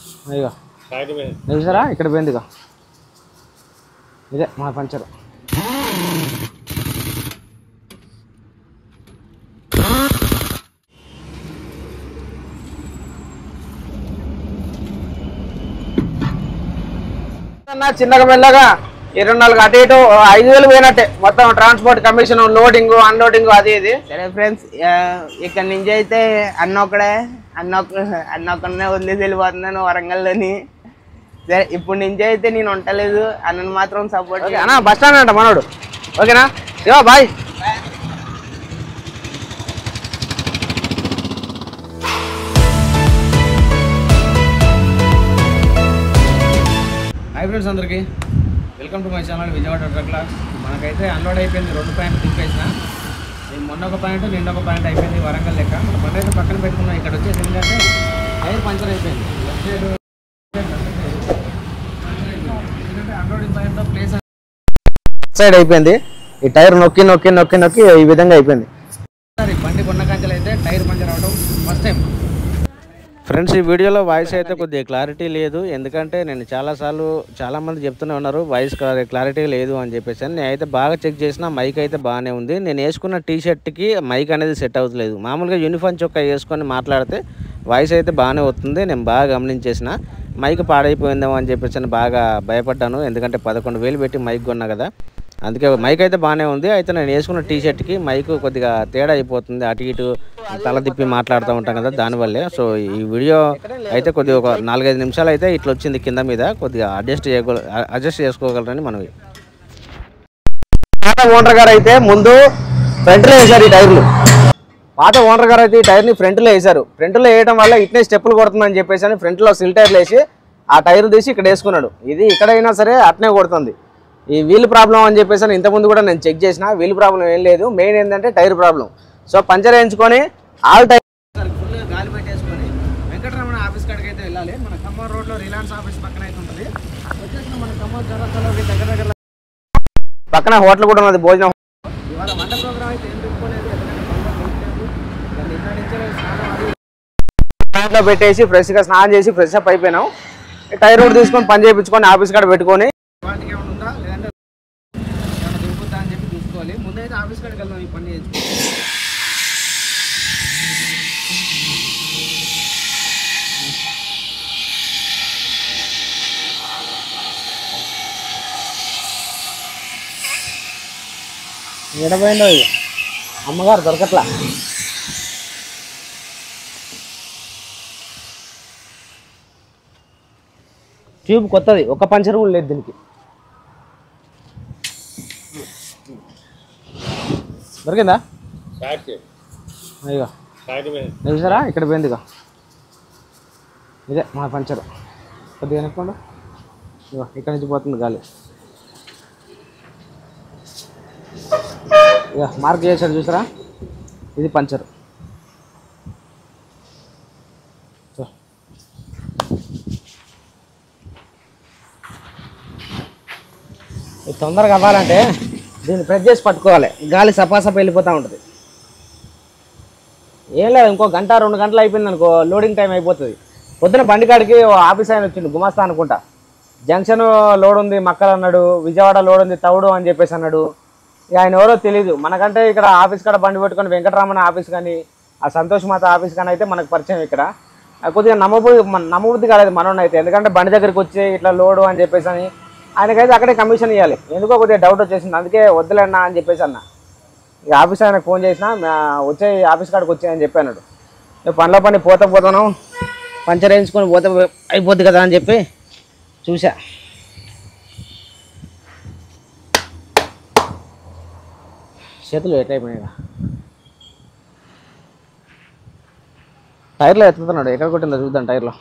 అయ్యో చూసారా ఇక్కడ పోయిందిగా ఇదే మా పంచరు. చిన్నగా మెల్లగా 24 అటు ఇటు 5,000 పోయినట్టే మొత్తం ట్రాన్స్పోర్ట్ కమిషన్, లోడింగ్ అన్లోడింగ్ అది ఇది. సరే ఫ్రెండ్స్, ఇక్కడ నుంచి అయితే అన్నొక్కనే వదిలేసి వెళ్ళిపోతున్నాను వరంగల్లోని. సరే ఇప్పుడు నుంచి అయితే నేను ఉండలేదు, అన్నను మాత్రం సపోర్ట్ అన్నా. బస్ స్టాండ్ అంట మనోడు. ఓకేనా శివ బాయ్. హాయ్ ఫ్రెండ్స్ అందరికీ, welcome to my channel Vijayawada ట్రక్ల. మనకైతే అన్లోడ్ అయిపోయింది, 2 పాయింట్లు దింపేసిన. నేను మొన్న ఒక పాయింట్, నిన్న ఒక పాయింట్ అయిపోయింది వరంగల్ లెక్క. మన బండి అయితే పక్కన పెట్టుకున్నాం. ఇక్కడ వచ్చేసి ఏంటంటే టైర్ పంచర్ అయిపోయింది. అన్లోడింగ్ పాయింట్ ప్లేస్ సైడ్ అయిపోయింది. ఈ టైర్ నొక్కి నొక్కి నొక్కి నొక్కి ఈ విధంగా అయిపోయింది. బండి కొన్న కంచెలు అయితే టైర్ పంచర్ అవడం ఫస్ట్ టైం. ఫ్రెండ్స్, ఈ వీడియోలో వాయిస్ అయితే కొద్దిగా క్లారిటీ లేదు, ఎందుకంటే నేను చాలామంది చెప్తూనే ఉన్నారు వాయిస్ క్లారిటీ లేదు అని చెప్పేసి. నేనైతే బాగా చెక్ చేసిన, మైక్ అయితే బాగానే ఉంది. నేను వేసుకున్న టీషర్ట్కి మైక్ అనేది సెట్ అవుతలేదు. మామూలుగా యూనిఫామ్ చొక్కా వేసుకొని మాట్లాడితే వాయిస్ అయితే బాగానే వస్తుంది. నేను బాగా గమనించేసిన మైక్ పాడైపోయిందేమో అని చెప్పేసి బాగా భయపడ్డాను, ఎందుకంటే 11,000 పెట్టి మైక్ కొన్నా కదా. అందుకే మైక్ అయితే బాగానే ఉంది. అయితే నేను వేసుకున్న టీషర్ట్కి మైక్ కొద్దిగా తేడా అయిపోతుంది, అటు ఇటు తల తిప్పి మాట్లాడుతూ ఉంటాం కదా, దానివల్లే. సో ఈ వీడియో అయితే కొద్దిగా ఒక 4-5 నిమిషాలు అయితే ఇట్లా వచ్చింది కింద మీద, కొద్దిగా అడ్జస్ట్ చేసుకోగలరని మనవి. పాత ఓనర్ గారు అయితే ముందు ఫ్రంట్లో వేశారు ఈ టైర్లు. పాత ఓనర్ గారు అయితే ఈ టైర్ని ఫ్రంట్లో వేశారు. ఫ్రంట్లో వేయడం వల్ల ఇట్నే స్టెప్పులు కొడుతుందని చెప్పేసి అని ఫ్రంట్లో సిల్ టైర్లు వేసి ఆ టైర్ తీసి ఇక్కడ వేసుకున్నాడు. ఇది ఇక్కడైనా సరే అట్నే కొడుతుంది. ఈ వీల్ ప్రాబ్లం అని చెప్పేసి అని ఇంతకుముందు కూడా నేను చెక్ చేసిన, వీల్ ప్రాబ్లం ఏం లేదు, మెయిన్ ఏంటంటే టైర్ ప్రాబ్లం. సో పంచర్ వేయించుకొని ఆల్ టైర్ ఫుల్గా గాలి పెట్టేసుకొని వెంకటరమణ ఆఫీస్ కాడికి అయితే వెళ్ళాలి. మన ఖమ్మం రోడ్లో రిలయన్స్ ఆఫీస్ పక్కన అయితే ఉంటుంది. వచ్చేసిన మన ఖమ్మం చౌరస్తాలోకి దగ్గర పక్కన హోటల్ కూడా ఉన్నది, భోజనం. ఇవాళ వంట ప్రోగ్రామ్ అయితే ఏం పెట్టుకోలేదు, దాంట్లో పెట్టేసి ఫ్రెష్గా స్నానం చేసి ఫ్రెష్ అప్ అయిపోయినాం. టైర్ కూడా తీసుకొని పని చేయించుకొని ఆఫీస్ కాడ పెట్టుకొని వాటికి ఏమైనా ఉందా లేదంటే ఏమైనా దొరుకుతుందా అని చెప్పి చూసుకోవాలి. ముందైతే ఆఫీస్ కాడికి వెళ్దాం ఈ పని చేయించుకో. ఎడపోయిందో ఇక అమ్మగారు దొరకట్లా. ట్యూబ్ కొత్తది, ఒక పంచర్ కూడా లేదు దీనికి. దొరికిందా? అయ్యో చూసారా ఇక్కడ పోయిందిగా ఇదే మా పంచర్. కొద్దిగా వెనక్కుండా ఇగో ఇక్కడ నుంచి పోతుంది గాలి. ఇక మార్క్ చేశారు చూసారా, ఇది పంచర్. ఇది తొందరగా అవ్వాలంటే దీన్ని ప్రెస్ చేసి పట్టుకోవాలి, గాలి సపాసప వెళ్ళిపోతూ ఉంటుంది. ఏం లేదు, ఇంకో 1-2 గంటలు అయిపోయింది అనుకో, లోడింగ్ టైం అయిపోతుంది. పొద్దున బండికాడికి ఆఫీస్ ఆయన వచ్చిండు, గుమాస్తా అనుకుంటా. జంక్షన్ లోడ్ ఉంది మక్కలు అన్నాడు, విజయవాడ లోడ్ ఉంది తవుడు అని చెప్పేసి అన్నాడు. ఇక ఆయన ఎవరో తెలియదు మనకంటే. ఇక్కడ ఆఫీస్ కాడ బండి పెట్టుకొని వెంకటరమణ ఆఫీస్ కానీ ఆ సంతోష్ మాత ఆఫీస్ కానీ అయితే మనకు పరిచయం. ఇక్కడ కొద్దిగా నమ్మబుద్ధి కాలేదు మనోడిని అయితే, ఎందుకంటే బండి దగ్గరికి వచ్చి ఇట్లా లోడు అని చెప్పేసి అని ఆయనకైతే అక్కడే కమిషన్ ఇవ్వాలి. ఎందుకో కొద్దిగా డౌట్ వచ్చేసింది, అందుకే వద్దులేనా అని చెప్పేసి అన్న. ఇక ఆఫీస్ ఆయనకు ఫోన్ చేసిన, వచ్చే ఆఫీస్ కాడికి వచ్చాయని చెప్పి అన్నాడు. పనిలో పని పోతాను, పంచర్ వేయించుకొని పోతే అయిపోద్ది కదా అని చెప్పి చూసా. చేతులు ఎట్లయిపోయినాయి, టైర్లో ఎత్తుతున్నాడు. ఎక్కడ కొట్టిందో చూద్దాం టైర్లో.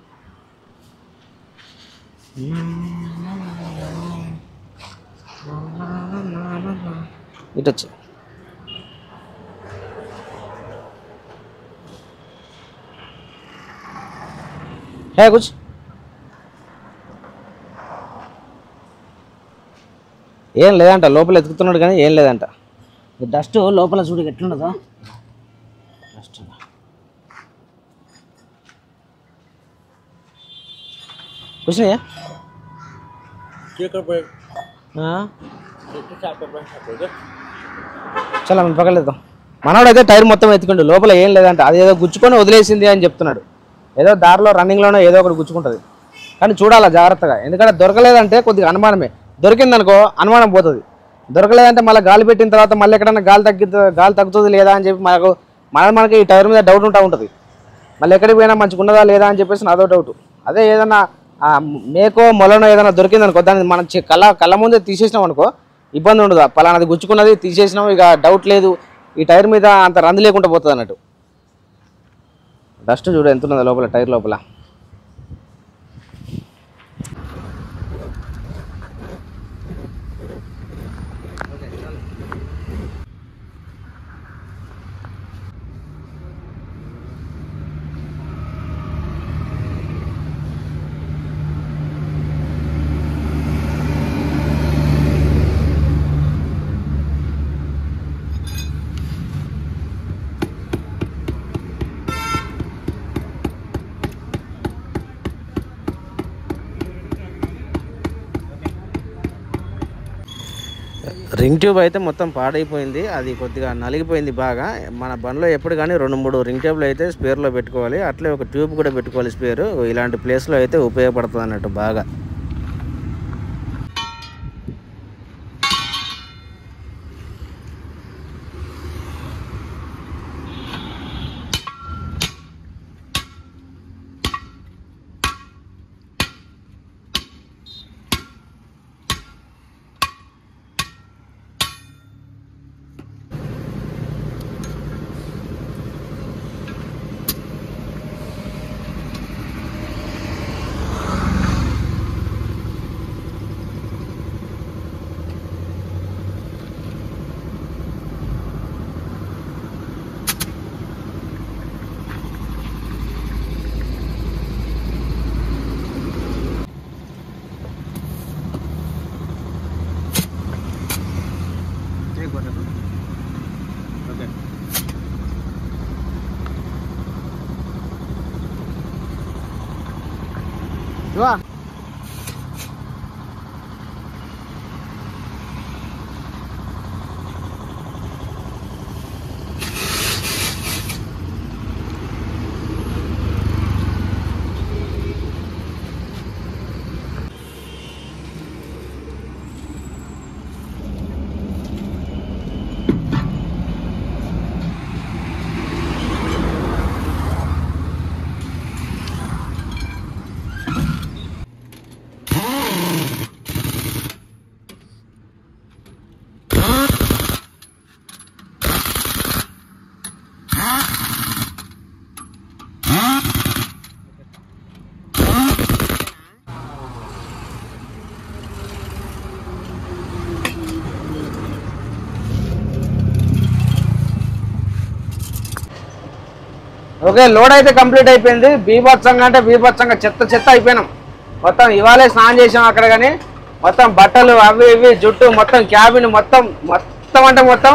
ఇటు వచ్చి హే కూర్చో. ఏం లేదంట, లోపల ఎత్తుకుతున్నాడు కానీ ఏం లేదంట. డస్ట్ లోపల చూడు ఎట్లుండదో డస్ట్. కూర్చున్నాయా చాలా మనం పక్కలేద్దాం. మనోడైతే టైర్ మొత్తం ఎత్తుకుండు, లోపల ఏం లేదంట, అది ఏదో గుచ్చుకొని వదిలేసింది అని చెప్తున్నాడు. ఏదో దారిలో రన్నింగ్లోనో ఏదో ఒకటి గుచ్చుకుంటుంది, కానీ చూడాలా జాగ్రత్తగా. ఎందుకంటే దొరకలేదంటే కొద్దిగా అనుమానమే, దొరికిందనుకో అనుమానం పోతుంది. దొరకలేదంటే మళ్ళీ గాలి పెట్టిన తర్వాత మళ్ళీ ఎక్కడన్నా గాలి తగ్గుతుంది లేదా అని చెప్పి మనకి ఈ టైర్ మీద డౌట్ ఉంటుంది. మళ్ళీ ఎక్కడికి పోయినా మంచిగా ఉన్నదా లేదా అని చెప్పేసి నాదో డౌట్. అదే ఏదన్నా మేకో మొలనో ఏదైనా దొరికిందనుకో, దాన్ని మనం కళ్ళ ముందే తీసేసినాం అనుకో ఇబ్బంది ఉండదు. పలానాది గుచ్చుకున్నది తీసేసినాం, ఇక డౌట్ లేదు, ఈ టైర్ మీద అంత రంది లేకుండా పోతుంది అన్నట్టు. డస్ట్ చూడు ఎంత ఉన్నదో లోపల, టైర్ లోపల. రింగ్ ట్యూబ్ అయితే మొత్తం పాడైపోయింది, అది కొద్దిగా నలిగిపోయింది బాగా. మన బండిలో ఎప్పుడు కానీ 2-3 రింగ్ ట్యూబ్లు అయితే స్పేర్లో పెట్టుకోవాలి. అట్లే ఒక ట్యూబ్ కూడా పెట్టుకోవాలి స్పేరు, ఇలాంటి ప్లేస్లో అయితే ఉపయోగపడుతుంది అన్నట్టు బాగా. ఓకే, లోడ్ అయితే కంప్లీట్ అయిపోయింది. బీభత్సంగా అంటే బీభత్సంగా చెత్త అయిపోయినాం మొత్తం. ఇవాళే స్నానం చేసాం అక్కడ, కానీ మొత్తం బట్టలు అవి ఇవి జుట్టు మొత్తం క్యాబిన్ మొత్తం అంటే మొత్తం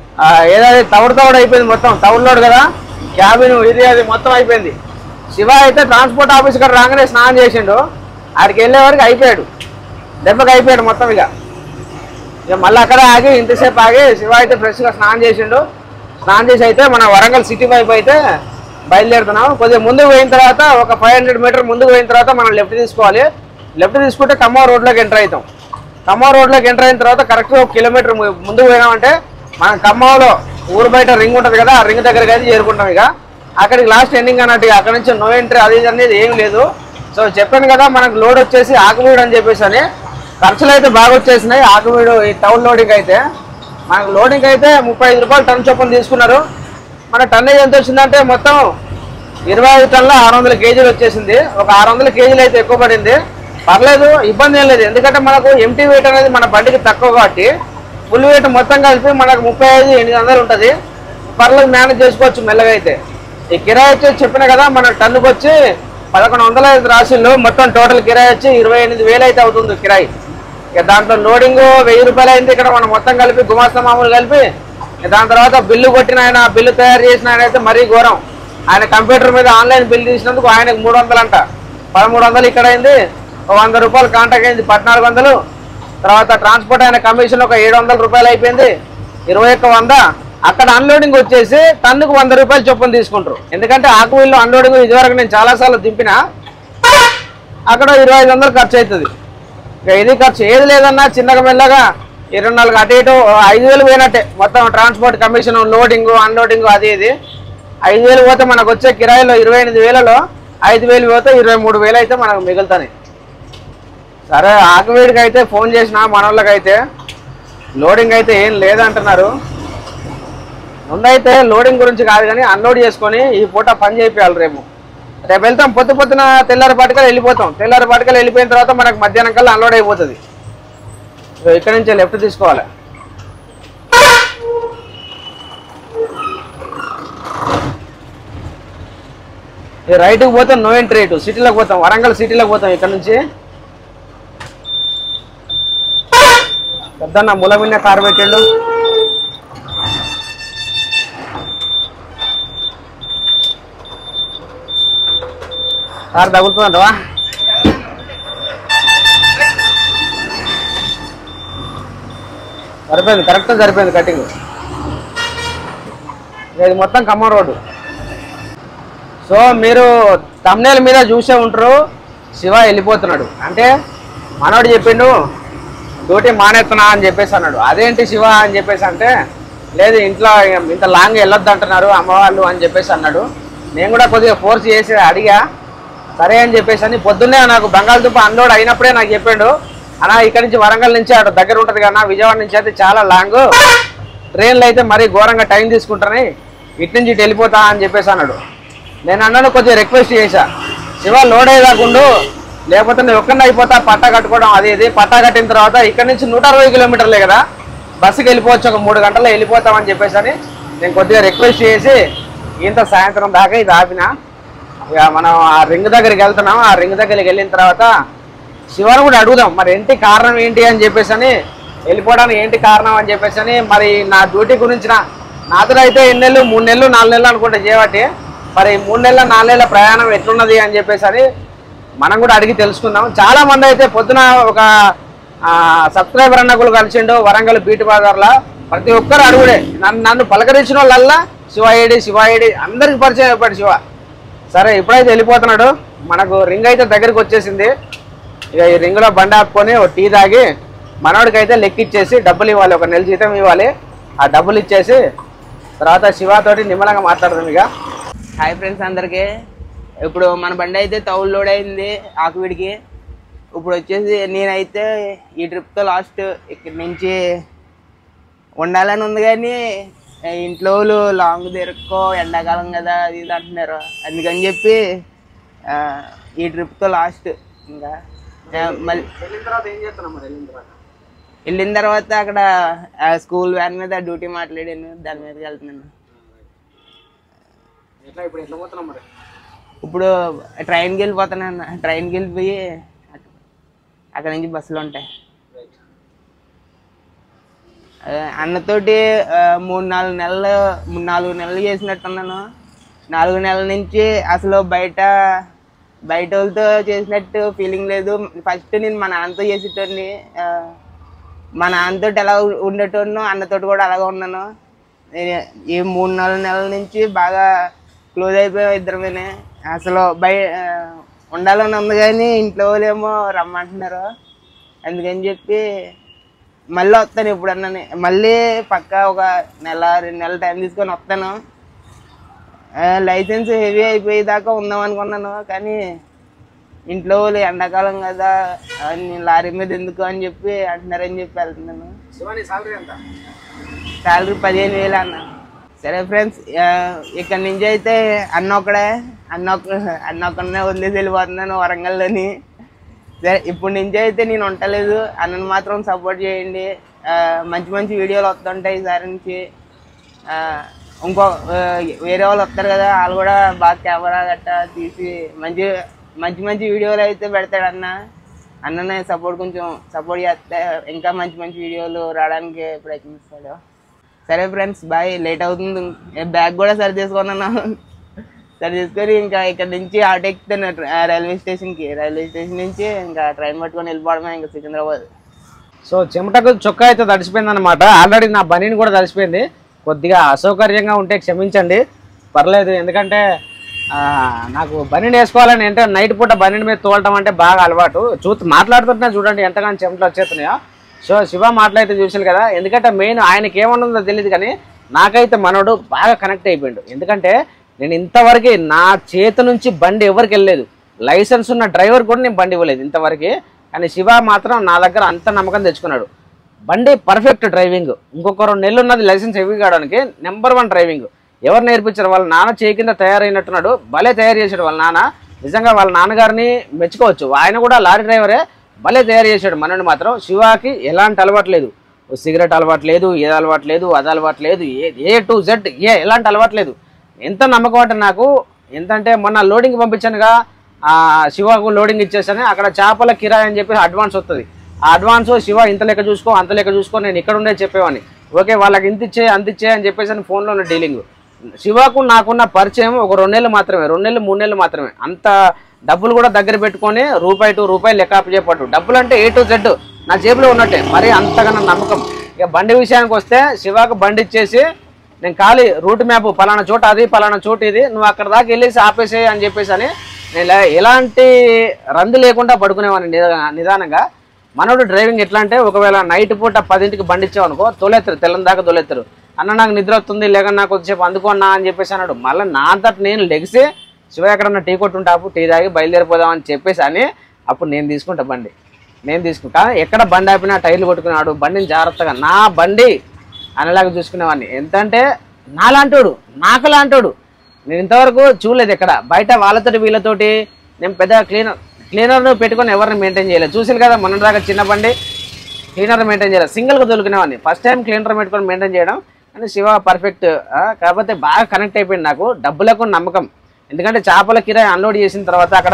ఏదైతే తవుడు అయిపోయింది మొత్తం. తవుడు లోడ్ కదా క్యాబిన్, ఇది అది మొత్తం అయిపోయింది. శివ అయితే ట్రాన్స్పోర్ట్ ఆఫీస్ ఇక్కడ రాగానే స్నానం చేసిండు, ఆడికి వెళ్ళే వరకు అయిపోయాడు, దెబ్బకి అయిపోయాడు మొత్తం. ఇక మళ్ళీ అక్కడ ఆగి ఇంతసేపు ఆగి శివ అయితే ఫ్రెష్గా స్నానం చేసిండు. స్నానం చేసి అయితే మన వరంగల్ సిటీ వైపు అయితే బయలుదేరుతున్నాం. కొద్దిగా ముందుకు పోయిన తర్వాత ఒక 500 మీటర్ ముందుకు పోయిన తర్వాత మనం లెఫ్ట్ తీసుకోవాలి. లెఫ్ట్ తీసుకుంటే ఖమ్మం రోడ్లోకి ఎంటర్ అవుతాం. ఖమ్మం రోడ్లోకి ఎంటర్ అయిన తర్వాత కరెక్ట్గా 1 కిలోమీటర్ ముందుకు పోయినామంటే మనం ఖమ్మంలో ఊరు బయట రింగ్ ఉంటుంది కదా, ఆ రింగ్ దగ్గరికి అయితే చేరుకుంటాం. ఇక అక్కడికి లాస్ట్ ఎండింగ్ అన్నట్టు, అక్కడ నుంచి నో ఎంట్రీ అది అనేది ఏం లేదు. సో చెప్పాను కదా మనకు లోడ్ వచ్చేసి ఆకువీడు అని చెప్పేసి అని. ఖర్చులు అయితే బాగా వచ్చేసినాయి ఆకువీడు ఈ టౌన్ లోడింగ్ అయితే. మనకు లోడింగ్ అయితే 35 రూపాయలు టన్ చొప్పున తీసుకున్నారు. మన టన్నేజ్ ఎంత వచ్చిందంటే మొత్తం 25 టన్నుల 600 కేజీలు వచ్చేసింది. ఒక 600 కేజీలు అయితే ఎక్కువ పడింది. పర్లేదు, ఇబ్బంది ఏం లేదు. ఎందుకంటే మనకు ఎంటీ వెయిట్ అనేది మన బండికి తక్కువ కాబట్టి ఫుల్ వెయిట్ మొత్తం కలిపి మనకు 35,800 ఉంటుంది. పర్లేదు, మేనేజ్ చేసుకోవచ్చు మెల్లగా అయితే. ఈ కిరాయి వచ్చి చెప్పిన కదా మన టన్నుకు వచ్చి 1105 రాశుల్లో మొత్తం టోటల్ కిరాయి వచ్చి 28,000 అయితే అవుతుంది కిరాయి. ఇక దాంట్లో లోడింగ్ 1000 రూపాయలు అయింది. ఇక్కడ మనం మొత్తం కలిపి గుమాస్తా మామూలు కలిపి దాని తర్వాత బిల్లు కొట్టిన ఆయన, బిల్లు తయారు చేసిన ఆయన అయితే మరీ ఘోరం. ఆయన కంప్యూటర్ మీద ఆన్లైన్ బిల్ తీసినందుకు ఆయనకు 300 అంట, 1300 ఇక్కడ అయింది. 100 రూపాయలు కాంటాక్ట్ అయింది 1400. తర్వాత ట్రాన్స్పోర్ట్ అయిన కమిషన్ ఒక 700 రూపాయలు అయిపోయింది 2100. అక్కడ అన్లోడింగ్ వచ్చేసి టన్నుకు 100 రూపాయలు చొప్పున తీసుకుంటారు. ఎందుకంటే ఆకువీళ్ళు అన్లోడింగ్ ఇదివరకు నేను చాలాసార్లు దింపిన, అక్కడ 2500 ఖర్చు అవుతుంది. ఇక ఇది ఖర్చు ఏది లేదన్నా చిన్నగా మెల్లగా 24 అటు ఇటు 5000 పోయినట్టే. మొత్తం ట్రాన్స్పోర్ట్ కమిషన్, లోడింగ్ అన్లోడింగ్ అది ఇది 5000 పోతే మనకు వచ్చే కిరాయిలో 28,000లో 5,000 పోతే 23,000 అయితే మనకు మిగులుతాయి. సరే ఆకువీడికి అయితే ఫోన్ చేసిన మనోళ్ళకైతే లోడింగ్ అయితే ఏం లేదంటున్నారు. ముందైతే లోడింగ్ గురించి కాదు కానీ అన్లోడ్ చేసుకొని ఈ పూట పని చేయాలి. రేపు వెళ్తాం, పొద్దున తెల్లారి పాటికలు వెళ్ళిపోతాం. తెల్లారి పాటికలు వెళ్ళిపోయిన తర్వాత మనకు మధ్యాహ్నం కల్లా అన్లోడ్ అయిపోతుంది. ఇక్కడ నుంచి లెఫ్ట్ తీసుకోవాలి. రైట్కి పోతాం, నో ఎంట్రీ. ఇటు సిటీలోకి పోతాం, వరంగల్ సిటీలోకి పోతాం. ఇక్కడ నుంచి పెద్దన్న మూలమిన్న కారు పెట్టిండు. కారు తగులుతుందంటవా? సరిపోయింది, కరెక్ట్గా సరిపోయింది కటింగ్. ఇది మొత్తం ఖమ్మం రోడ్డు. సో మీరు తమ్నేల్ మీద చూసే ఉంటారు, శివ వెళ్ళిపోతున్నాడు అంటే మనోడు చెప్పిండు డ్యూటీ మానేస్తున్నా అని చెప్పేసి అన్నాడు. అదేంటి శివ అని చెప్పేసి అంటే, లేదు ఇంట్లో ఇంత లాంగ్ వెళ్ళొద్దు అంటున్నారు అమ్మవాళ్ళు అని చెప్పేసి అన్నాడు. నేను కూడా కొద్దిగా ఫోర్స్ చేసి అడిగా, సరే అని చెప్పేసి అని పొద్దున్నే నాకు బంగాళదుంప అన్లోడ్ అయినప్పుడే నాకు చెప్పాడు, అన్నా ఇక్కడి నుంచి వరంగల్ నుంచి అటు దగ్గర ఉంటుంది కన్నా, విజయవాడ నుంచి అయితే చాలా లాంగ్, ట్రైన్లు అయితే మరీ ఘోరంగా టైం తీసుకుంటారని ఇటు నుంచి ఇటు వెళ్ళిపోతా అని చెప్పేసి అన్నాడు. నేను అన్నాను కొద్దిగా రిక్వెస్ట్ చేశా, శివ లోడ్ అయ్యేదాకుండు, లేకపోతే నేను ఒక్కడిని అయిపోతా పట్టా కట్టుకోవడం అది ఇది. పట్టా కట్టిన తర్వాత ఇక్కడ నుంచి 160 కిలోమీటర్లే కదా, బస్సుకి వెళ్ళిపోవచ్చు, ఒక 3 గంటల్లో వెళ్ళిపోతామని చెప్పేసి అని నేను కొద్దిగా రిక్వెస్ట్ చేసి ఇంత సాయంత్రం దాకా ఇది ఆపిన. ఇక మనం ఆ రింగ్ దగ్గరికి వెళ్తున్నాం. ఆ రింగ్ దగ్గరికి వెళ్ళిన తర్వాత శివను కూడా అడుగుదాం, మరి ఏంటి కారణం ఏంటి అని చెప్పేసి అని, వెళ్ళిపోవడానికి ఏంటి కారణం అని చెప్పేసి అని. మరి నా డ్యూటీ గురించి నాతో అయితే 3 నెలలు 4 నెలలు అనుకుంటే చేయబట్టి, మరి 3 నెలల 4 నెలల ప్రయాణం ఎట్లున్నది అని చెప్పేసి అని మనం కూడా అడిగి తెలుసుకుందాం. చాలా మంది అయితే పొద్దున ఒక సబ్స్క్రైబర్ అన్న కూడా కలిసిండు వరంగల్ బీట్ బజార్లో. ప్రతి ఒక్కరు అడుగుడే, నన్ను పలకరించిన వాళ్ళల్లా శివ ఏడి అందరికి పరిచయం అయిపోయాడు శివ. సరే ఇప్పుడైతే వెళ్ళిపోతున్నాడు. మనకు రింగ్ అయితే దగ్గరికి వచ్చేసింది. ఇక ఈ రింగ్లో బండి ఆపుకొని ఒక టీ తాగి మనోడికైతే లెక్కిచ్చేసి డబ్బులు ఇవ్వాలి, ఒక నెల జీతం ఇవ్వాలి. ఆ డబ్బులు ఇచ్చేసి తర్వాత శివతోటి నిమ్మలంగా మాట్లాడదాం. ఇక హాయ్ ఫ్రెండ్స్ అందరికీ. ఇప్పుడు మన బండి అయితే తౌలు లోడ్ అయింది ఆకువీడికి. ఇప్పుడు వచ్చేసి నేనైతే ఈ ట్రిప్తో లాస్ట్ ఇక్కడి నుంచి ఉండాలని ఉంది, కానీ ఇంట్లో వాళ్ళు లాంగ్ తిరక్కో ఎండాకాలం కదా అది ఇది అంటున్నారు. అందుకని చెప్పి ఈ ట్రిప్తో లాస్ట్. ఇంకా మళ్ళీ వెళ్ళిన తర్వాత అక్కడ స్కూల్ వ్యాన్ మీద డ్యూటీ మాట్లాడాను, దాని మీదకి వెళ్తున్నాను. ఇప్పుడు ట్రైన్కి వెళ్ళిపోతాను. ట్రైన్కి వెళ్ళిపోయి అక్కడ నుంచి బస్సులు ఉంటాయి. అన్నతోటి 3-4 నెలలు చేసినట్టున్నాను. 4 నెలల నుంచి అసలు బయట వాళ్ళతో చేసినట్టు ఫీలింగ్ లేదు. ఫస్ట్ నేను మా నాన్నతో చేసేటోడిని, మా నాన్నతో ఎలా ఉండేటోడినో అన్నతోటి కూడా అలాగే ఉన్నాను. ఈ 3-4 నెలల నుంచి బాగా క్లోజ్ అయిపోయాం ఇద్దరమేనే. అసలు ఉండాలని ఉంది, కానీ ఇంట్లో వాళ్ళేమో రమ్మంటున్నారు. అందుకని చెప్పి మళ్ళీ వస్తాను ఎప్పుడన్నా. మళ్ళీ పక్కా ఒక 1-2 నెలల టైం తీసుకొని వస్తాను. లైసెన్స్ హెవీ అయిపోయేదాకా ఉందాం అనుకున్నాను, కానీ ఇంట్లో వాళ్ళు ఎండాకాలం కదా నేను లారీ మీద ఎందుకు అని చెప్పి అంటున్నారని చెప్పి వెళ్తున్నాను. శాలరీ 15,000 అన్న. సరే ఫ్రెండ్స్, ఇక్కడి నుంచి అయితే అన్న ఒక్కడనే వదిలేసి వెళ్ళిపోతున్నాను వరంగల్లోని. సరే ఇప్పటి నుంచి అయితే నేను ఉండలేదు, అన్నను మాత్రం సపోర్ట్ చేయండి. మంచి వీడియోలు వస్తుంటాయి ఈసారి నుంచి. ఇంకో వేరే వాళ్ళు వస్తారు కదా, వాళ్ళు కూడా బాగా కెమెరా గట్టా తీసి మంచి వీడియోలు అయితే పెడతాడు అన్న. అన్ననే కొంచెం సపోర్ట్ చేస్తే ఇంకా మంచి వీడియోలు రావడానికి ప్రయత్నిస్తాడు. సరే ఫ్రెండ్స్ బాయ్, లేట్ అవుతుంది. బ్యాగ్ కూడా సరి చేసుకున్నాను. సరే తీసుకొని ఇంకా ఇక్కడ నుంచి ఆటో ఎక్కుతాను రైల్వే స్టేషన్కి. రైల్వే స్టేషన్ నుంచి ఇంకా ట్రైన్ పట్టుకొని వెళ్ళిపోవడమే ఇంకా సికింద్రాబాద్. సో చెమటకు చొక్కా అయితే తడిసిపోయింది అనమాట. ఆల్రెడీ నా బనీని కూడా తడిసిపోయింది. కొద్దిగా అసౌకర్యంగా ఉంటే క్షమించండి, పర్లేదు. ఎందుకంటే నాకు బనీని వేసుకోవాలని అంటే నైట్ పూట బనీని మీద తోలటం అంటే బాగా అలవాటు. మాట్లాడుతుంటున్నా చూడండి ఎంతగానో చెమటలు వచ్చేస్తున్నాయో. సో శివ మాటలైతే చూసాను కదా. ఎందుకంటే మెయిన్ ఆయనకి ఏమన్నదో తెలియదు కానీ నాకైతే మనోడు బాగా కనెక్ట్ అయిపోయాడు. ఎందుకంటే నేను ఇంతవరకు నా చేతి నుంచి బండి ఎవరికి వెళ్ళలేదు. లైసెన్స్ ఉన్న డ్రైవర్ కూడా నేను బండి ఇవ్వలేదు ఇంతవరకు. కానీ శివ మాత్రం నా దగ్గర అంత నమ్మకం తెచ్చుకున్నాడు. బండి పర్ఫెక్ట్ డ్రైవింగ్. ఇంకొక 2 నెలలు ఉన్నది లైసెన్స్ ఇవ్వడానికి. Number 1 driving. ఎవరు నేర్పించారు? వాళ్ళ నాన్న చేయి కింద తయారైనట్టున్నాడు. భలే తయారు చేశాడు వాళ్ళ నాన్న. నిజంగా వాళ్ళ నాన్నగారిని మెచ్చుకోవచ్చు. ఆయన కూడా లారీ డ్రైవరే, భలే తయారు చేశాడు మనని మాత్రం. శివాకి ఎలాంటి అలవాటు లేదు. సిగరెట్ అలవాటు లేదు, ఏది అలవాటు లేదు, అది అలవాటు లేదు, ఏ టు జెడ్ ఎలాంటి అలవాటు లేదు. ఎంత నమ్మకం అంటే నాకు ఎంతంటే మొన్న లోడింగ్ పంపించానుగా, శివకు లోడింగ్ ఇచ్చేసాను. అక్కడ చేపల కిరాయి అని చెప్పి అడ్వాన్స్ వస్తుంది. ఆ అడ్వాన్స్ శివ ఇంత లెక్క చూసుకో అంత లెక్క చూసుకో, నేను ఇక్కడ ఉండే చెప్పేవాడిని. ఓకే వాళ్ళకి ఇంత ఇచ్చే అంత ఇచ్చే అని చెప్పేసి ఫోన్లో ఉన్న డీలింగ్. శివకు నాకున్న పరిచయం ఒక 2 నెలలు మాత్రమే, 2 నెలలు 3 నెలలు మాత్రమే. అంత డబ్బులు కూడా దగ్గర పెట్టుకొని రూపాయి టు రూపాయి లెక్క చెప్పట్టు. డబ్బులు అంటే ఏ టు జెడ్ నా జేబులో ఉన్నట్టే. మరి అంతగానో నమ్మకం. ఇక బండి విషయానికి వస్తే శివకు బండి ఇచ్చేసి నేను ఖాళీ రూట్ మ్యాప్ పలానా చోట అది పలానా చోటు ఇది, నువ్వు అక్కడ దాకా వెళ్ళేసి ఆపేసేయి అని చెప్పేసి అని నేను ఎలాంటి రంది లేకుండా పడుకునేవాడిని నిదానంగా. మనోడు డ్రైవింగ్ ఎట్లా అంటే ఒకవేళ నైట్ పూట 10ంటికి బండి ఇచ్చావనుకో తోలేస్తారు, తెల్లని దాకా తోలేస్తారు. అన్న నాకు నిద్ర వస్తుంది లేక నాకు కొద్దిసేపు అందుకోన్నా అని చెప్పేసి అన్నాడు. మళ్ళీ నా అంతటి నేను లెగిసి శివ ఎక్కడన్నా టీ కొట్టుంటాపు టీ తాగి బయలుదేరిపోదామని చెప్పేసి అని అప్పుడు నేను తీసుకుంటా బండి. నేను తీసుకుంటా ఎక్కడ బండి ఆపినా టైర్లు కొట్టుకున్నాడు. బండిని జాగ్రత్తగా నా బండి అనేలాగా చూసుకునేవాడిని. ఎంతంటే నాలాంటోడు, నాకు లాంటోడు. నేను ఇంతవరకు చూడలేదు ఎక్కడ. బయట వాళ్ళతోటి వీళ్ళతోటి నేను పెద్ద క్లీనర్ను పెట్టుకొని ఎవరిని మెయింటైన్ చేయలేదు. చూసాను కదా మొన్న దాకా చిన్న బండి క్లీనర్ మెయింటైన్ చేయలేదు, సింగిల్గా తోలుకునేవాడిని. ఫస్ట్ టైం క్లీనర్ పెట్టుకొని మెయింటైన్ చేయడం. కానీ శివ పర్ఫెక్ట్. కాకపోతే బాగా కనెక్ట్ అయిపోయింది నాకు. డబ్బులకు నమ్మకం. ఎందుకంటే చేపల కిరాయి అన్లోడ్ చేసిన తర్వాత అక్కడ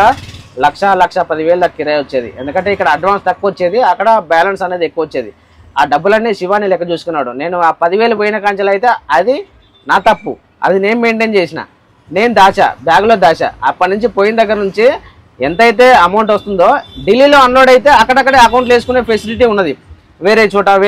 1,10,000 దాకా కిరాయి వచ్చేది. ఎందుకంటే ఇక్కడ అడ్వాన్స్ తక్కువ వచ్చేది, అక్కడ బ్యాలెన్స్ అనేది ఎక్కువ వచ్చేది. ఆ డబ్బులన్నీ శివాని లెక్క చూసుకున్నాడు. నేను ఆ 10,000 పోయిన కాంచెలు అయితే అది నా తప్పు. అది నేను మెయింటైన్ చేసిన, నేను దాచా, బ్యాగ్లో దాచా. అప్పటి నుంచి పోయిన దగ్గర నుంచి ఎంతైతే అమౌంట్ వస్తుందో ఢిల్లీలో అన్లోడ్ అయితే అక్కడక్కడే అకౌంట్లు వేసుకునే ఫెసిలిటీ ఉన్నది. వేరే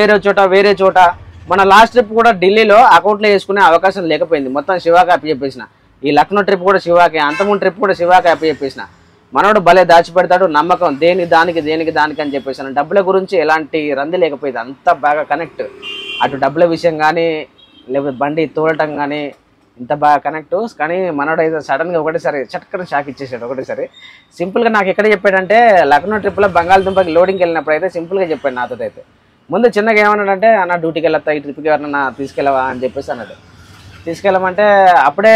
చోట మన లాస్ట్ ట్రిప్ కూడా ఢిల్లీలో అకౌంట్లో వేసుకునే అవకాశం లేకపోయింది. మొత్తం శివాకి అప్పి చెప్పేసిన. ఈ లక్నో ట్రిప్ కూడా శివాకి, అంతముందు ట్రిప్ కూడా శివాకి అప్పి చెప్పేసిన. మనోడు భలే దాచిపెడతాడు. నమ్మకం దేనికి దానికి అని చెప్పేసాను. డబ్బుల గురించి ఎలాంటి రంది లేకపోయింది. అంత బాగా కనెక్ట్. అటు డబ్బుల విషయం కానీ లేకపోతే బండి తోలటం కానీ ఇంత బాగా కనెక్ట్. కానీ మనోడు అయితే సడన్గా ఒకటేసారి చక్కని షాక్ ఇచ్చేసాడు. ఒకటేసారి సింపుల్గా నాకు ఎక్కడ చెప్పాడంటే లక్నో ట్రిప్లో బంగాళదుంపకి లోడింగ్కి వెళ్ళినప్పుడు అయితే సింపుల్గా చెప్పాడు నాతో. అయితే ముందు చిన్నగా ఏమన్నాడంటే అన్న డ్యూటీకి వెళ్ళొస్తా, ఈ ట్రిప్కి ఎవరన్నా తీసుకెళ్ళవా అని చెప్పేసి అన్నాడు. తీసుకెళ్ళమంటే అప్పుడే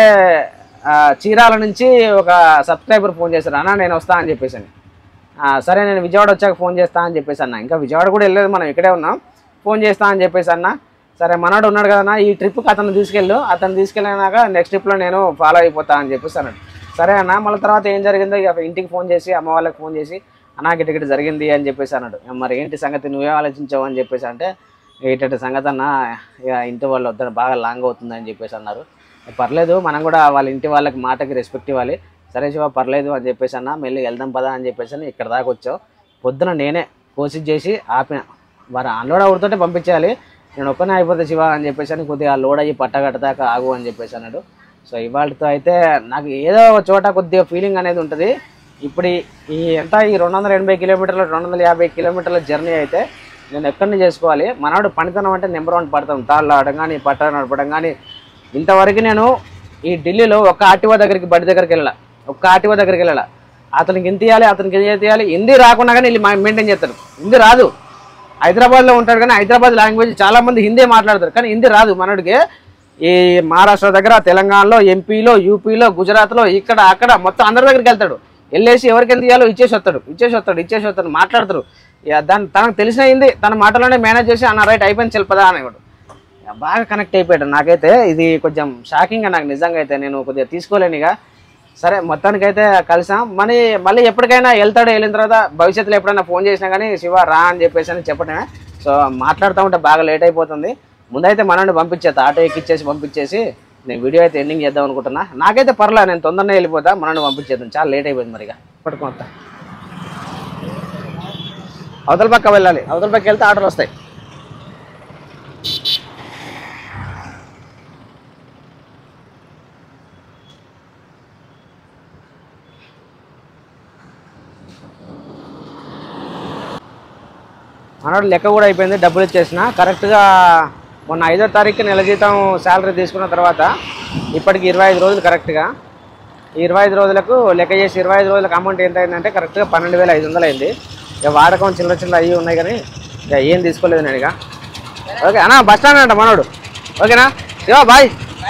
చీరాల నుంచి ఒక సబ్స్క్రైబర్ ఫోన్ చేశారు, అన్న నేను వస్తా అని చెప్పేసాను. సరే నేను విజయవాడ వచ్చాక ఫోన్ చేస్తా అని చెప్పేసి అన్న. ఇంకా విజయవాడ కూడా వెళ్ళలేదు, మనం ఇక్కడే ఉన్నాం. ఫోన్ చేస్తా అని చెప్పేసి అన్న. సరే మనోడు ఉన్నాడు కదన్నా ఈ ట్రిప్కి అతను తీసుకెళ్ళినాక నెక్స్ట్ ట్రిప్లో నేను ఫాలో అయిపోతా అని చెప్పేసి అన్నాడు. సరే అన్న. మళ్ళీ తర్వాత ఏం జరిగిందో ఇక ఇంటికి ఫోన్ చేసి అమ్మ వాళ్ళకి ఫోన్ చేసి అన్నా గిట్ట జరిగింది అని చెప్పేసి అన్నాడు. మరి ఏంటి సంగతి, నువ్వే ఆలోచించావు అని చెప్పేసి అంటే ఇటు సంగతి అన్న ఇక ఇంటి వాళ్ళు వద్ద బాగా లాంగ్ అవుతుంది అని చెప్పేసి అన్నారు. పర్లేదు మనం కూడా వాళ్ళ ఇంటి వాళ్ళకి మాటకి రెస్పెక్ట్ ఇవ్వాలి. సరే శివ పర్లేదు అని చెప్పేసి అన్న, మళ్ళీ వెళ్దాం పదా అని చెప్పేసి అని ఇక్కడ దాకా వచ్చావు. పొద్దున నేనే కోసిస్ చేసి ఆపిన. వారు అన్లోడ్ అవుతుంటే పంపించాలి, నేను ఒక్కనే అయిపోతే శివ అని చెప్పేసి అని కొద్దిగా లోడ్ అయ్యి పట్టగట్టదాకా ఆగు అని చెప్పేసి అన్నాడు. సో ఇవాళతో అయితే నాకు ఏదో ఒక చోట కొద్దిగా ఫీలింగ్ అనేది ఉంటుంది. ఇప్పుడు ఈ 280 కిలోమీటర్లు 250 కిలోమీటర్ల జర్నీ అయితే నేను ఎక్కడిని చేసుకోవాలి. మనవాడు పనితనం అంటే నెంబర్ 1 పడతాం. తాళ్ళు ఆడడం కానీ పట్ట నడపడం కానీ. ఇంతవరకు నేను ఈ ఢిల్లీలో ఒక ఆర్టీఓ దగ్గరికి బండి దగ్గరికి వెళ్ళాలి. అతనికి ఇంత ఇవ్వాలి, అతనికి ఏం చేయాలి. హిందీ రాకుండా కానీ వీళ్ళు మెయింటైన్ చేస్తారు. హిందీ రాదు. హైదరాబాద్లో ఉంటాడు కానీ హైదరాబాద్ లాంగ్వేజ్ చాలామంది హిందీ మాట్లాడతారు కానీ హిందీ రాదు మనోడికి. ఈ మహారాష్ట్ర దగ్గర, తెలంగాణలో, ఎంపీలో, యూపీలో, గుజరాత్లో, ఇక్కడ అక్కడ మొత్తం అందరి దగ్గరికి వెళ్తాడు. వెళ్ళేసి ఎవరికి ఎంత ఇవ్వాలో ఇచ్చేసి వస్తాడు. మాట్లాడతారు. దాన్ని తనకు తెలిసిన హిందీ తన మాటలోనే మేనేజ్ చేసి అన్న రైట్ అయిపోయింది చెల్పదా అనేవాడు. బాగా కనెక్ట్ అయిపోయాడు. నాకైతే ఇది కొంచెం షాకింగ్గా నాకు నిజంగా అయితే నేను కొద్దిగా తీసుకోలేను. ఇక సరే మొత్తానికైతే కలిసాం. మళ్ళీ ఎప్పటికైనా వెళ్తాడు. వెళ్ళిన తర్వాత భవిష్యత్తులో ఎప్పుడైనా ఫోన్ చేసినా కానీ శివ రా అని చెప్పేసి అని చెప్పడమే. సో మాట్లాడుతూ ఉంటే బాగా లేట్ అయిపోతుంది. ముందైతే మనల్ని పంపించేది ఆటో ఎక్కిచ్చేసి నేను వీడియో అయితే ఎండింగ్ చేద్దాం అనుకుంటున్నా. నాకైతే పర్లే, నేను తొందరనే వెళ్ళిపోతా, మనల్ని పంపించేద్దాం. చాలా లేట్ అయిపోయింది మరిగా. పట్టుకోంతా అవతల పక్క వెళ్ళాలి, అవతల పక్క వెళ్తే ఆటోలు వస్తాయి. మనోడు లెక్క కూడా అయిపోయింది, డబ్బులు ఇచ్చేసిన. కరెక్ట్గా మొన్న 5వ తారీఖు నెల జీతం శాలరీ తీసుకున్న తర్వాత ఇప్పటికి 25 రోజులు. కరెక్ట్గా ఈ 25 రోజులకు లెక్క చేసి 25 రోజులకు అమౌంట్ ఎంత అయిందంటే కరెక్ట్గా 12,500 అయింది. ఇక వాడకం చిల్లర చిల్లర అయ్యి ఉన్నాయి కానీ ఇక ఏం తీసుకోలేదు నేను. ఇక ఓకే అన్నా, బస్ స్టాండ్ అంట మనోడు. ఓకేనా శివ, బాయ్.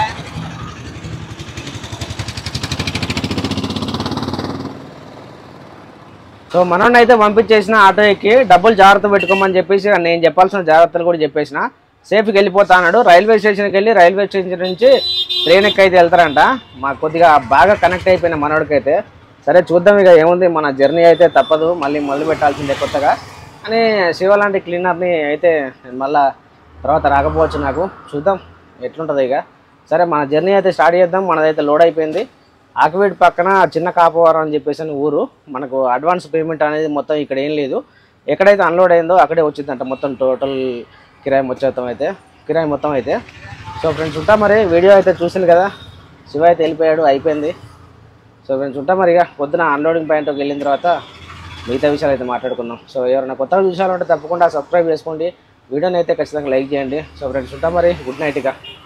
సో మనోడిని అయితే పంపించేసిన ఆటో ఎక్కి. డబ్బులు జాగ్రత్త పెట్టుకోమని చెప్పేసి నేను చెప్పాల్సిన జాగ్రత్తలు కూడా చెప్పేసిన. సేఫ్కి వెళ్ళిపోతా అన్నాడు. రైల్వే స్టేషన్కి వెళ్ళి రైల్వే స్టేషన్ నుంచి ట్రైన్ ఎక్కి అయితే వెళ్తారంట. మాకు కొద్దిగా బాగా కనెక్ట్ అయిపోయిన మనోడికైతే. సరే చూద్దాం, ఇక ఏముంది, మన జర్నీ అయితే తప్పదు, మళ్ళీ మొదలు పెట్టాల్సిందే కొత్తగా అని. శివ లాంటి క్లీనర్ని అయితే మళ్ళీ తర్వాత రాకపోవచ్చు నాకు. చూద్దాం ఎట్లుంటుంది ఇక. సరే మన జర్నీ అయితే స్టార్ట్ చేద్దాం. మనదైతే లోడ్ అయిపోయింది. ఆకివీడు పక్కన చిన్న కాపవరం అని చెప్పేసి అని ఊరు. మనకు అడ్వాన్స్ పేమెంట్ అనేది మొత్తం ఇక్కడ ఏం లేదు. ఎక్కడైతే అన్లోడ్ అయిందో అక్కడే వచ్చిందంట మొత్తం టోటల్ కిరాయి మొత్తం అయితే. సో ఫ్రెండ్స్ ఉంటా మరి. వీడియో అయితే చూసింది కదా, శివ అయితే వెళ్ళిపోయాడు, అయిపోయింది. సో ఫ్రెండ్స్ ఉంటా మరి. ఇక పొద్దున అన్లోడింగ్ పాయింట్కి వెళ్ళిన తర్వాత మిగతా విషయాలు అయితే మాట్లాడుకుందాం. సో ఎవరైనా కొత్తగా చూసాలంటే తప్పకుండా సబ్స్క్రైబ్ చేసుకోండి, వీడియోని అయితే ఖచ్చితంగా లైక్ చేయండి. సో ఫ్రెండ్స్ ఉంటా మరి. గుడ్ నైట్ ఇక.